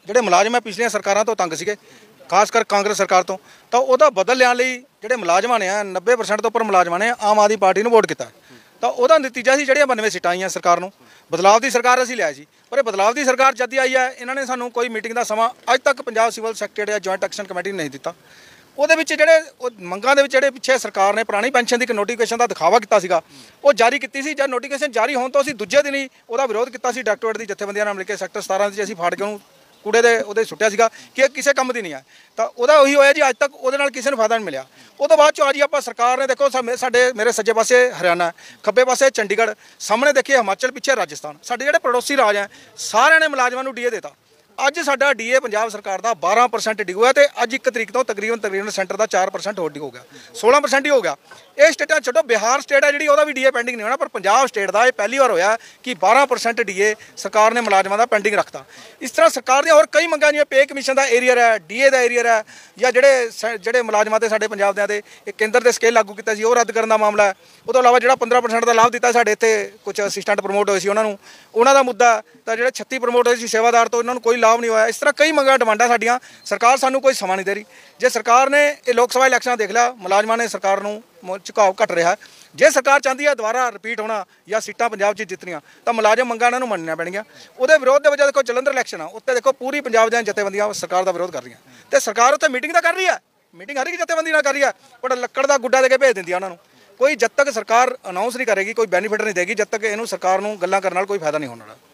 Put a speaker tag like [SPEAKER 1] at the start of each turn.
[SPEAKER 1] ਜਿਹੜੇ ਮੁਲਾਜ਼ਮ ਹੈ ਪਿਛਲੀਆਂ ਸਰਕਾਰਾਂ ਤੋਂ ਤੰਗ ਸੀਗੇ, ਖਾਸ ਕਰ ਕਾਂਗਰਸ ਸਰਕਾਰ ਤੋਂ, ਤਾਂ ਉਹਦਾ ਬਦਲ ਲਿਆਉਣ ਲਈ ਜਿਹੜੇ ਮੁਲਾਜ਼ਮਾਂ ਨੇ 90% ਤੋਂ ਉੱਪਰ ਮੁਲਾਜ਼ਮਾਂ ਨੇ ਆਮ ਆਦਮੀ ਪਾਰਟੀ ਨੂੰ ਵੋਟ ਕੀਤਾ। ਤਾਂ ਉਹਦਾ ਨਤੀਜਾ ਸੀ ਜਿਹੜੀਆਂ 92 ਸੀਟਾਂ ਆਈਆਂ ਸਰਕਾਰ ਨੂੰ। ਬਦਲਾਵ ਦੀ ਸਰਕਾਰ ਅਸੀਂ ਲਿਆ ਸੀ, ਪਰ ਇਹ ਬਦਲਾਵ ਦੀ ਸਰਕਾਰ ਜਦ ਦੀ ਆਈ ਹੈ ਇਹਨਾਂ ਨੇ ਸਾਨੂੰ ਕੋਈ ਮੀਟਿੰਗ ਦਾ ਸਮਾਂ ਅੱਜ ਤੱਕ ਪੰਜਾਬ ਸਿਵਲ ਸੈਕਟਰੀਏਟ ਜਾਂ ਜੁਆਇੰਟ ਐਕਸ਼ਨ ਕਮੇਟੀ ਨੇ ਨਹੀਂ ਦਿੱਤਾ। ਉਹਦੇ ਵਿੱਚ ਜਿਹੜੇ ਮੰਗਾਂ ਦੇ ਵਿੱਚ ਜਿਹੜੇ ਪਿੱਛੇ ਸਰਕਾਰ ਨੇ ਪੁਰਾਣੀ ਪੈਨਸ਼ਨ ਦੀ ਇੱਕ ਨੋਟੀਫਿਕੇਸ਼ਨ ਦਾ ਦਿਖਾਵਾ ਕੀਤਾ ਸੀਗਾ, ਉਹ ਜਾਰੀ ਕੀਤੀ ਸੀ। ਜਦ ਨੋਟੀਫਿਕੇਸ਼ਨ ਜਾਰੀ ਹੋਣ ਤੋਂ ਅਸੀਂ ਦੂਜੇ ਦਿਨ ਹੀ ਉਹਦਾ ਵਿਰੋਧ ਕੀਤਾ ਸੀ। ਡਾਕਟਰੇਟ ਦੀ ਜਥੇਬੰਦੀਆਂ ਨਾਲ ਮਿਲ ਕੇ ਸੈਕਟਰ 17 ਵਿੱਚ ਅਸੀਂ ਫਾੜ ਕੇ ਉਹਨੂੰ ਕੂੜੇ ਦੇ ਉਹਦੇ ਸੁੱਟਿਆ ਸੀਗਾ ਕਿ ਇਹ ਕਿਸੇ ਕੰਮ ਦੀ ਨਹੀਂ ਹੈ। ਤਾਂ ਉਹਦਾ ਉਹੀ ਹੋਇਆ ਜੀ, ਅੱਜ ਤੱਕ ਉਹਦੇ ਨਾਲ ਕਿਸੇ ਨੂੰ ਫਾਇਦਾ ਨਹੀਂ ਮਿਲਿਆ। ਉਹ ਤੋਂ ਬਾਅਦ ਚੋਂ ਅੱਜ ਆਪਾਂ ਸਰਕਾਰ ਨੇ ਦੇਖੋ ਮੇਰੇ ਸੱਜੇ ਪਾਸੇ ਹਰਿਆਣਾ, ਖੱਬੇ ਪਾਸੇ ਚੰਡੀਗੜ੍ਹ, ਸਾਹਮਣੇ ਦੇਖੀਏ ਹਿਮਾਚਲ, ਪਿੱਛੇ ਰਾਜਸਥਾਨ, ਸਾਡੇ ਜਿਹੜੇ ਪੜੋਸੀ ਰਾਜ ਹੈ ਸਾਰਿਆਂ ਨੇ ਮੁਲਾਜ਼ਮਾਂ ਨੂੰ ਡੀਏ ਦਿੱਤਾ। ਅੱਜ ਸਾਡਾ ਡੀਏ ਪੰਜਾਬ ਸਰਕਾਰ ਦਾ 12% ਡਿੱਗ ਹੋਇਆ, ਤੇ ਅੱਜ 1 ਤਰੀਕ ਤੋਂ ਤਕਰੀਬਨ ਸੈਂਟਰ ਦਾ 4% ਹੋਰ ਡਿੱਗ ਹੋ ਗਿਆ, 16% ਹੀ ਹੋ ਗਿਆ। ਇਹ ਸਟੇਟਾਂ ਛੱਡੋ, ਬਿਹਾਰ ਸਟੇਟ ਹੈ ਜਿਹੜੀ ਉਹਦਾ ਵੀ ਡੀਏ ਪੈਂਡਿੰਗ ਨਹੀਂ ਹੋਣਾ, ਪਰ ਪੰਜਾਬ ਸਟੇਟ ਦਾ ਇਹ ਪਹਿਲੀ ਵਾਰ ਹੋਇਆ ਕਿ 12% ਡੀਏ ਸਰਕਾਰ ਨੇ ਮੁਲਾਜ਼ਮਾਂ ਦਾ ਪੈਂਡਿੰਗ ਰੱਖਤਾ। ਇਸ ਤਰ੍ਹਾਂ ਸਰਕਾਰ ਦੀਆਂ ਹੋਰ ਕਈ ਮੰਗਾਂ ਜਿਵੇਂ ਪੇ ਕਮਿਸ਼ਨ ਦਾ ਏਰੀਅਰ ਹੈ, ਡੀਏ ਦਾ ਏਰੀਅਰ ਹੈ, ਜਾਂ ਜਿਹੜੇ ਮੁਲਾਜ਼ਮਾਂ ਤੇ ਸਾਡੇ ਪੰਜਾਬ ਦਿਆਂ ਦੇ ਇਹ ਕੇਂਦਰ ਦੇ ਸਕੇਲ ਲਾਗੂ ਕੀਤਾ ਸੀ ਉਹ ਰੱਦ ਕਰਨ ਦਾ ਮਾਮਲਾ ਹੈ। ਉਹ ਤੋਂ ਇਲਾਵਾ ਜਿਹੜਾ 15% ਦਾ ਲਾਭ ਦਿੱਤਾ ਸਾਡੇ ਇੱਥੇ ਕੁਝ ਅਸਿਸਟੈਂਟ ਪ੍ਰਮੋਟ ਹੋਏ ਸੀ ਉਹਨਾਂ ਦਾ ਮੁੱਦਾ, ਤਾਂ ਜਿਹੜੇ 36 ਪ੍ਰਮੋਟ ਹੋਏ ਸੀ ਸੇਵਾਦਾਰ ਤੋਂ ਇਹਨਾਂ ਨੂੰ ਕੋਈ ਲਾਭ ਨਹੀਂ ਹੋਇਆ। ਇਸ ਤਰ੍ਹਾਂ ਕਈ ਮੰਗਾਂ ਡਿਮਾਂਡਾਂ ਸਾਡੀਆਂ, ਸਰਕਾਰ ਸਾਨੂੰ ਕੋਈ ਸਮਾਂ ਨਹੀਂ ਦੇ ਰਹੀ। ਜੇ ਸਰਕਾਰ ਨੇ ਇਹ ਲੋਕ ਸਭਾ ਇਲੈਕਸ਼ਨਾਂ ਦੇਖ ਲਿਆ, ਮੁਲਾਜ਼ਮਾਂ ਨੇ ਸਰਕਾਰ ਨੂੰ ਝੁਕਾਅ ਘਟ ਰਿਹਾ। ਜੇ ਸਰਕਾਰ ਚਾਹੁੰਦੀ ਹੈ ਦੁਬਾਰਾ ਰਿਪੀਟ ਹੋਣਾ ਜਾਂ ਸੀਟਾਂ ਪੰਜਾਬ 'ਚ ਜਿੱਤਣੀਆਂ, ਤਾਂ ਮੁਲਾਜ਼ਮ ਮੰਗਾਂ ਇਹਨਾਂ ਨੂੰ ਮੰਨਣੀਆਂ ਪੈਣਗੀਆਂ। ਉਹਦੇ ਵਿਰੋਧ ਦੇ ਵਿੱਚ ਦੇਖੋ ਜਲੰਧਰ ਇਲੈਕਸ਼ਨ ਆ, ਉੱਤੇ ਦੇਖੋ ਪੂਰੀ ਪੰਜਾਬ ਦੀਆਂ ਜਥੇਬੰਦੀਆਂ ਸਰਕਾਰ ਦਾ ਵਿਰੋਧ ਕਰ ਰਹੀਆਂ, ਤੇ ਸਰਕਾਰ ਉੱਥੇ ਮੀਟਿੰਗ ਤਾਂ ਕਰ ਰਹੀ ਹੈ, ਮੀਟਿੰਗ ਹਰ ਇੱਕ ਜਥੇਬੰਦੀ ਨਾਲ ਕਰ ਰਹੀ ਹੈ, ਪਰ ਲੱਕੜ ਦਾ ਗੁੱਡਾ ਦੇ ਕੇ ਭੇਜ ਦਿੰਦੀ ਆ ਉਹਨਾਂ ਨੂੰ। ਕੋਈ ਜਦ ਤੱਕ ਸਰਕਾਰ ਅਨਾਉਂਸ ਨਹੀਂ ਕਰੇਗੀ, ਕੋਈ ਬੈਨੀਫਿਟ ਨਹੀਂ ਦੇਗੀ, ਜਦ ਤੱਕ ਇਹਨੂੰ ਸਰਕਾਰ ਨੂੰ ਗੱਲਾਂ ਕਰਨ ਨਾਲ ਕੋਈ ਫਾਇਦਾ ਨਹੀਂ ਹੋਣ ਵਾਲਾ।